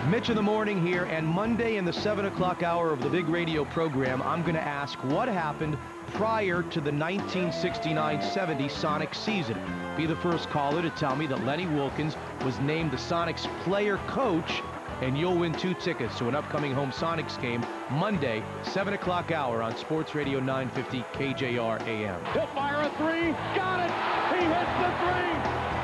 Mitch in the morning here, and Monday in the 7 o'clock hour of the big radio program, I'm going to ask what happened prior to the 1969-70 Sonics season. Be the first caller to tell me that Lenny Wilkens was named the Sonics player coach, and you'll win 2 tickets to an upcoming home Sonics game Monday, 7 o'clock hour on Sports Radio 950 KJR AM. He'll fire a 3, got it! He hits the 3!